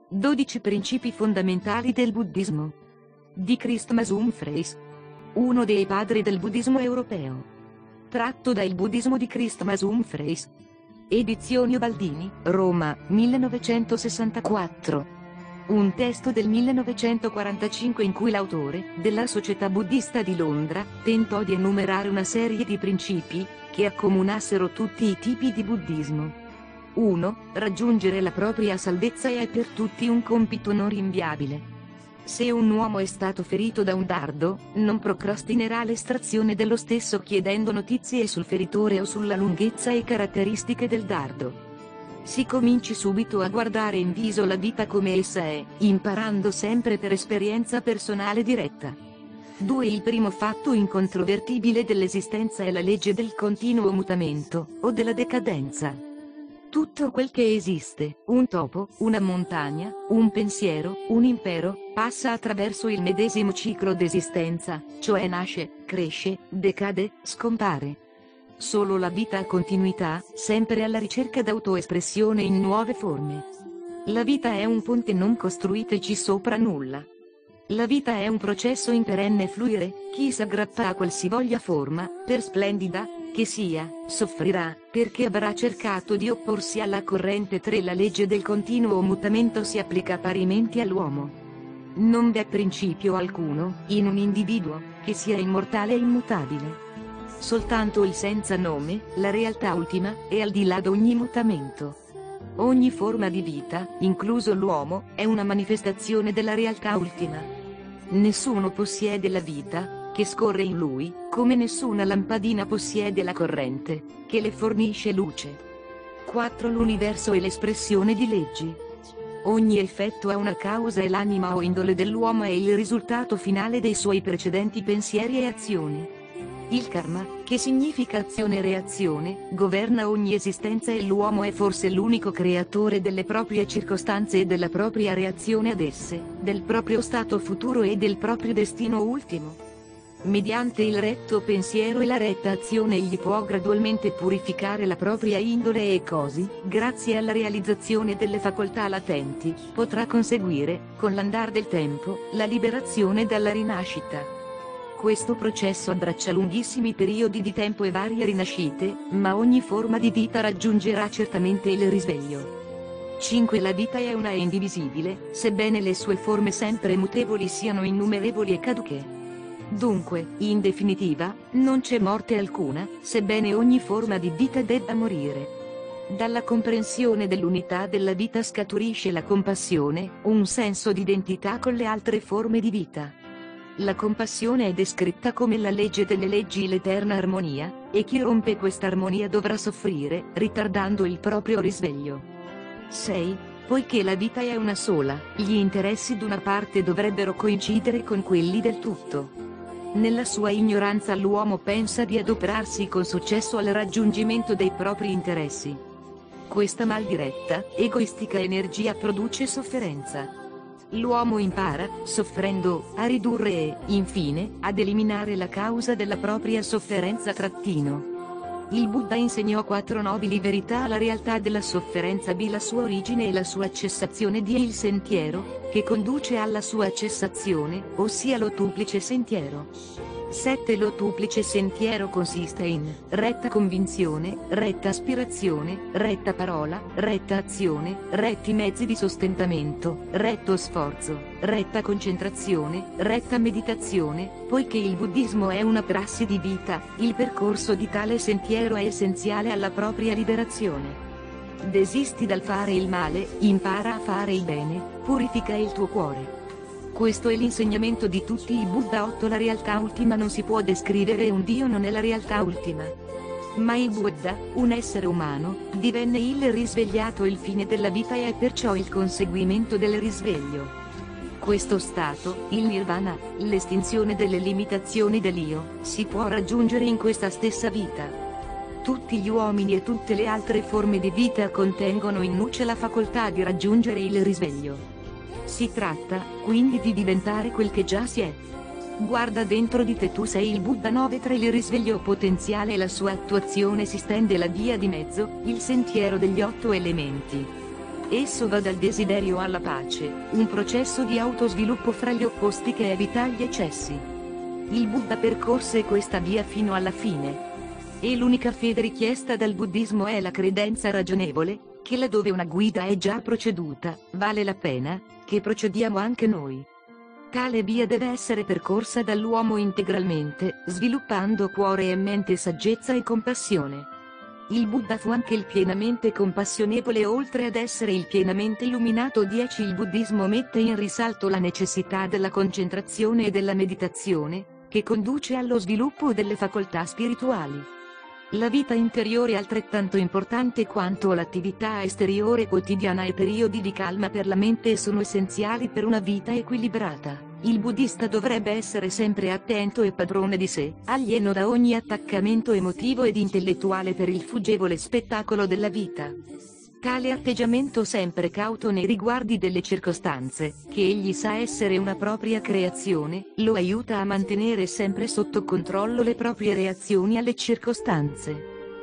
12 principi fondamentali del buddismo. Di Christmas Humphreys, uno dei padri del buddismo europeo. Tratto da Il buddismo di Christmas Humphreys. Edizioni Ubaldini, Roma, 1964. Un testo del 1945 in cui l'autore, della Società Buddista di Londra, tentò di enumerare una serie di principi, che accomunassero tutti i tipi di buddismo. 1. Raggiungere la propria salvezza è per tutti un compito non rinviabile. Se un uomo è stato ferito da un dardo, non procrastinerà l'estrazione dello stesso chiedendo notizie sul feritore o sulla lunghezza e caratteristiche del dardo. Si cominci subito a guardare in viso la vita come essa è, imparando sempre per esperienza personale diretta. 2. Il primo fatto incontrovertibile dell'esistenza è la legge del continuo mutamento, o della decadenza. Tutto quel che esiste, un topo, una montagna, un pensiero, un impero, passa attraverso il medesimo ciclo d'esistenza, cioè nasce, cresce, decade, scompare. Solo la vita ha continuità, sempre alla ricerca d'autoespressione in nuove forme. La vita è un ponte non costruiteci sopra nulla. La vita è un processo in perenne fluire, chi s'aggrappa a qualsivoglia forma, per splendida che sia, soffrirà, perché avrà cercato di opporsi alla corrente. 3. La legge del continuo mutamento si applica parimenti all'uomo. Non v'è principio alcuno, in un individuo, che sia immortale e immutabile. Soltanto il senza nome, la realtà ultima, è al di là d'ogni mutamento. Ogni forma di vita, incluso l'uomo, è una manifestazione della realtà ultima. Nessuno possiede la vita, che scorre in lui, come nessuna lampadina possiede la corrente, che le fornisce luce. 4. L'universo è l'espressione di leggi. Ogni effetto ha una causa e l'anima o indole dell'uomo è il risultato finale dei suoi precedenti pensieri e azioni. Il karma, che significa azione e reazione, governa ogni esistenza e l'uomo è forse l'unico creatore delle proprie circostanze e della propria reazione ad esse, del proprio stato futuro e del proprio destino ultimo. Mediante il retto pensiero e la retta azione egli può gradualmente purificare la propria indole e così, grazie alla realizzazione delle facoltà latenti, potrà conseguire, con l'andar del tempo, la liberazione dalla rinascita. Questo processo abbraccia lunghissimi periodi di tempo e varie rinascite, ma ogni forma di vita raggiungerà certamente il risveglio. 5. La vita è una e indivisibile, sebbene le sue forme sempre mutevoli siano innumerevoli e caduche. Dunque, in definitiva, non c'è morte alcuna, sebbene ogni forma di vita debba morire. Dalla comprensione dell'unità della vita scaturisce la compassione, un senso di identità con le altre forme di vita. La compassione è descritta come la legge delle leggi, l'eterna armonia, e chi rompe questa armonia dovrà soffrire, ritardando il proprio risveglio. 6. Poiché la vita è una sola, gli interessi d'una parte dovrebbero coincidere con quelli del tutto. Nella sua ignoranza l'uomo pensa di adoperarsi con successo al raggiungimento dei propri interessi. Questa mal diretta, egoistica energia produce sofferenza. L'uomo impara, soffrendo, a ridurre e, infine, ad eliminare la causa della propria sofferenza. Il Buddha insegnò 4 nobili verità alla realtà della sofferenza. B. La sua origine e la sua cessazione. D. Il sentiero, che conduce alla sua cessazione, ossia l'ottuplice sentiero. 7. L'ottuplice sentiero consiste in retta convinzione, retta aspirazione, retta parola, retta azione, retti mezzi di sostentamento, retto sforzo, retta concentrazione, retta meditazione. Poiché il buddismo è una prassi di vita, il percorso di tale sentiero è essenziale alla propria liberazione. Desisti dal fare il male, impara a fare il bene, purifica il tuo cuore. Questo è l'insegnamento di tutti i Buddha. 8. La realtà ultima non si può descrivere, un Dio non è la realtà ultima. Ma il Buddha, un essere umano, divenne il risvegliato. Il fine della vita è perciò il conseguimento del risveglio. Questo stato, il nirvana, l'estinzione delle limitazioni dell'io, si può raggiungere in questa stessa vita. Tutti gli uomini e tutte le altre forme di vita contengono in nuce la facoltà di raggiungere il risveglio. Si tratta, quindi, di diventare quel che già si è. Guarda dentro di te, tu sei il Buddha. 9. Tra il risveglio potenziale e la sua attuazione si stende la via di mezzo, il sentiero degli 8 elementi. Esso va dal desiderio alla pace, un processo di autosviluppo fra gli opposti che evita gli eccessi. Il Buddha percorse questa via fino alla fine. E l'unica fede richiesta dal buddismo è la credenza ragionevole, che laddove una guida è già proceduta, vale la pena che procediamo anche noi. Tale via deve essere percorsa dall'uomo integralmente, sviluppando cuore e mente, saggezza e compassione. Il Buddha fu anche il pienamente compassionevole oltre ad essere il pienamente illuminato. 10. Il buddismo mette in risalto la necessità della concentrazione e della meditazione, che conduce allo sviluppo delle facoltà spirituali. La vita interiore è altrettanto importante quanto l'attività esteriore quotidiana e periodi di calma per la mente sono essenziali per una vita equilibrata. Il buddista dovrebbe essere sempre attento e padrone di sé, alieno da ogni attaccamento emotivo ed intellettuale per il fuggevole spettacolo della vita. Tale atteggiamento sempre cauto nei riguardi delle circostanze, che egli sa essere una propria creazione, lo aiuta a mantenere sempre sotto controllo le proprie reazioni alle circostanze.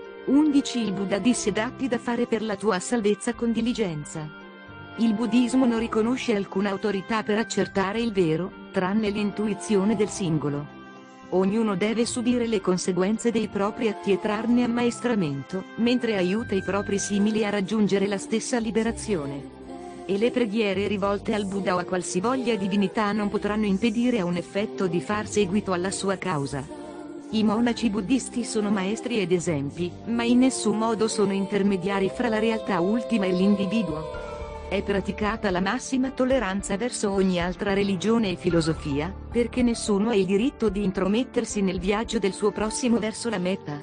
11. Il Buddha disse: datti da fare per la tua salvezza con diligenza. Il buddismo non riconosce alcuna autorità per accertare il vero, tranne l'intuizione del singolo. Ognuno deve subire le conseguenze dei propri atti e trarne ammaestramento, mentre aiuta i propri simili a raggiungere la stessa liberazione. E le preghiere rivolte al Buddha o a qualsivoglia divinità non potranno impedire a un effetto di far seguito alla sua causa. I monaci buddisti sono maestri ed esempi, ma in nessun modo sono intermediari fra la realtà ultima e l'individuo. È praticata la massima tolleranza verso ogni altra religione e filosofia, perché nessuno ha il diritto di intromettersi nel viaggio del suo prossimo verso la meta.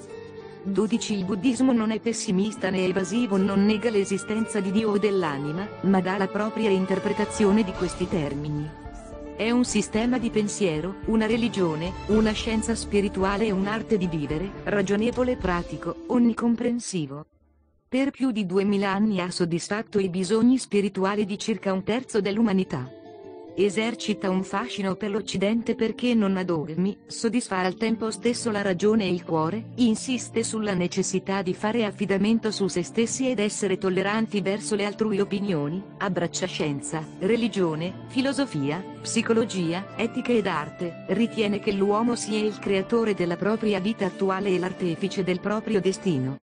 12. Il buddismo non è pessimista né evasivo, non nega l'esistenza di Dio o dell'anima, ma dà la propria interpretazione di questi termini. È un sistema di pensiero, una religione, una scienza spirituale e un'arte di vivere, ragionevole, pratico, onnicomprensivo. Per più di 2000 anni ha soddisfatto i bisogni spirituali di circa un terzo dell'umanità. Esercita un fascino per l'Occidente perché non ha dogmi, soddisfa al tempo stesso la ragione e il cuore, insiste sulla necessità di fare affidamento su se stessi ed essere tolleranti verso le altrui opinioni, abbraccia scienza, religione, filosofia, psicologia, etica ed arte, ritiene che l'uomo sia il creatore della propria vita attuale e l'artefice del proprio destino.